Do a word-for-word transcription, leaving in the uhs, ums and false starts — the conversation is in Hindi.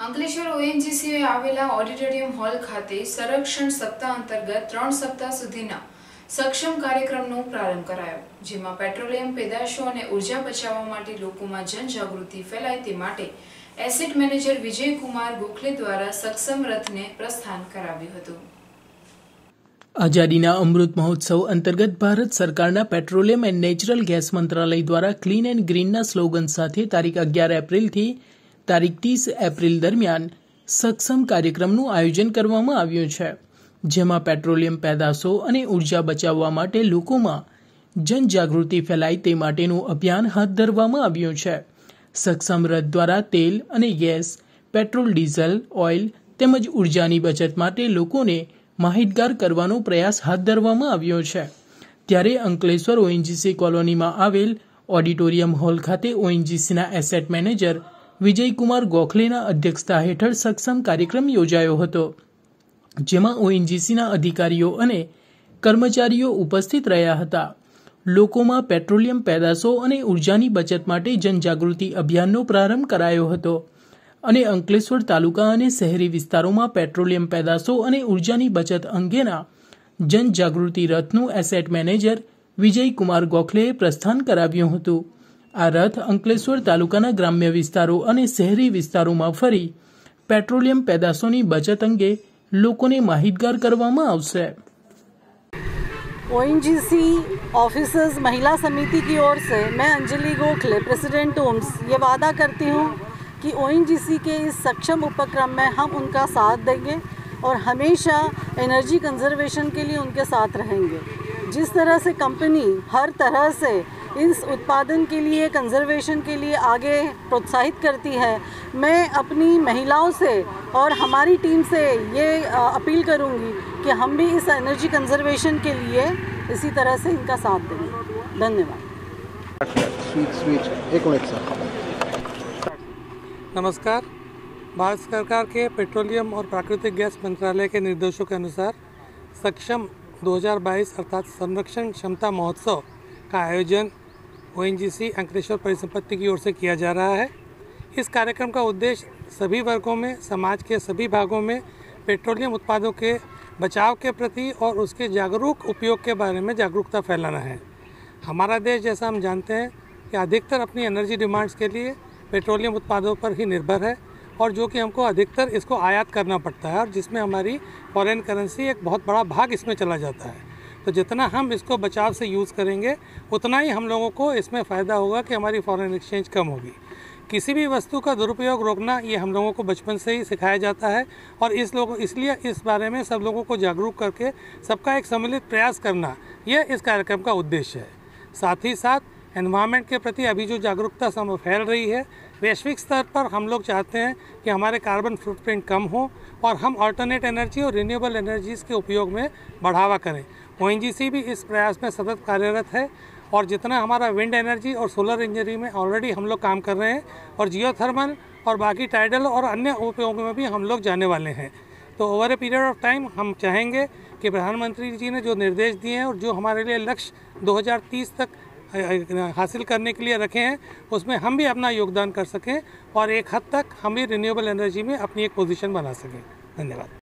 અંકલેશ્વર ઓએનજીસીએ આવેલા ઓડિટોરિયમ હોલ ખાતે સંરક્ષણ સપ્તાહ અંતર્ગત ત્રણ સપ્તાહ સુધીના સક્ષમ કાર્યક્રમનો પ્રારંભ કરાયો, જેમાં પેટ્રોલિયમ પેદાશો અને ઉર્જા બચાવવા માટે લોકોમાં જનજાગૃતિ ફેલાય તે માટે એસેટ મેનેજર વિજયકુમાર ગોખલે દ્વારા સક્ષમ રથને પ્રસ્થાન કરાવ્યું હતું। આઝાદીના અમૃત મહોત્સવ અંતર્ગત ભારત સરકારના પેટ્રોલિયમ એન્ડ નેચરલ ગેસ મંત્રાલય દ્વારા ક્લીન એન્ડ ગ્રીનના સ્લોગન સાથે તારીખ અગિયાર એપ્રિલથી તારીખ ત્રીસ એપ્રિલ દરમિયાન સક્ષમ કાર્યક્રમનું આયોજન કરવામાં આવ્યું છે, જેમાં પેટ્રોલિયમ પેદાશો અને ઉર્જા બચાવવા માટે લોકોમાં જનજાગૃતિ ફેલાય તે માટેનું અભિયાન હાથ ધરવામાં આવ્યું છે। સક્ષમ રથ દ્વારા તેલ અને ગેસ, પેટ્રોલ, ડીઝલ, ઓઇલ તેમજ ઉર્જાની બચત માટે લોકોને માહિતગાર કરવાનો પ્રયાસ હાથ ધરવામાં આવ્યો છે। ત્યારે અંકલેશ્વર ઓએનજીસી કોલોનીમાં આવેલ ઓડિટોરિયમ હોલ ખાતે ઓએનજીસીના એસેટ મેનેજર વિજયકુમાર ગોખલેના અધ્યક્ષતા હેઠળ સક્ષમ કાર્યક્રમ યોજાયો હતો, જેમાં ઓએનજીસીના અધિકારીઓ અને કર્મચારીઓ ઉપસ્થિત રહ્યા હતા। લોકોમાં પેટ્રોલિયમ પેદાશો અને ઉર્જાની બચત માટે જનજાગૃતિ અભિયાનનો પ્રારંભ કરાયો હતો અને અંકલેશ્વર તાલુકા અને શહેરી વિસ્તારોમાં પેટ્રોલિયમ પેદાશો અને ઉર્જાની બચત અંગેના જનજાગૃતિ રથનું એસેટ મેનેજર વિજયકુમાર ગોખલેએ પ્રસ્થાન કરાવ્યું હતું। આ રથ અંકલેશ્વર તાલુકાના ગ્રામ્ય વિસ્તારો અને શહેરી વિસ્તારોમાં ફરી પેટ્રોલિયમ પેદાશોની બચત અંગે લોકોને માહિતગાર કરવામાં આવશે। ओएनजीसी ऑफिसर्स महिला समिति की ओर से मैं अंजलि गोखले, प्रेसिडेंट ओम्स, ये वादा करती हूँ कि ओएनजीसी के इस सक्षम उपक्रम में हम उनका साथ देंगे और हमेशा एनर्जी कंजर्वेशन के लिए उनके साथ रहेंगे। जिस तरह से कंपनी हर तरह से इस उत्पादन के लिए, कंजर्वेशन के लिए आगे प्रोत्साहित करती है, मैं अपनी महिलाओं से और हमारी टीम से ये अपील करूँगी कि हम भी इस एनर्जी कंजर्वेशन के लिए इसी तरह से इनका साथ देंगे। धन्यवाद। नमस्कार। भारत सरकार के पेट्रोलियम और प्राकृतिक गैस मंत्रालय के निर्देशों के अनुसार सक्षम दो हज़ार बाईस अर्थात संरक्षण क्षमता महोत्सव का आयोजन ओएनजीसी अंकलेश्वर परिसंपत्ति की ओर से किया जा रहा है। इस कार्यक्रम का उद्देश्य सभी वर्गों में, समाज के सभी भागों में पेट्रोलियम उत्पादों के बचाव के प्रति और उसके जागरूक उपयोग के बारे में जागरूकता फैलाना है। हमारा देश, जैसा हम जानते हैं, कि अधिकतर अपनी एनर्जी डिमांड्स के लिए पेट्रोलियम उत्पादों पर ही निर्भर है और जो कि हमको अधिकतर इसको आयात करना पड़ता है और जिसमें हमारी फॉरेन करेंसी एक बहुत बड़ा भाग इसमें चला जाता है। तो जितना हम इसको बचाव से यूज़ करेंगे उतना ही हम लोगों को इसमें फ़ायदा होगा कि हमारी फॉरेन एक्सचेंज कम होगी। किसी भी वस्तु का दुरुपयोग रोकना ये हम लोगों को बचपन से ही सिखाया जाता है और इस लोगों इसलिए इस बारे में सब लोगों को जागरूक करके सबका एक सम्मिलित प्रयास करना ये इस कार्यक्रम का उद्देश्य है। साथ ही साथ एनवायरनमेंट के प्रति अभी जो जागरूकता सम फैल रही है, वैश्विक स्तर पर हम लोग चाहते हैं कि हमारे कार्बन फुटप्रिंट कम हो और हम अल्टरनेट एनर्जी और रिन्यूएबल एनर्जीज़ के उपयोग में बढ़ावा करें। ओएनजीसी भी इस प्रयास में सतत कार्यरत है और जितना हमारा विंड एनर्जी और सोलर एनर्जी में ऑलरेडी हम लोग काम कर रहे हैं और जियो थर्मल और बाकी टाइडल और अन्य उपयोगों में भी हम लोग जाने वाले हैं। तो over a period of time हम चाहेंगे कि प्रधानमंत्री जी ने जो निर्देश दिए हैं और जो हमारे लिए लक्ष्य दो हज़ार तीस तक हासिल करने के लिए रखे हैं, उसमें हम भी अपना योगदान कर सकें और एक हद तक हम भी रिन्यूएबल एनर्जी में अपनी एक पोजीशन बना सकें। धन्यवाद।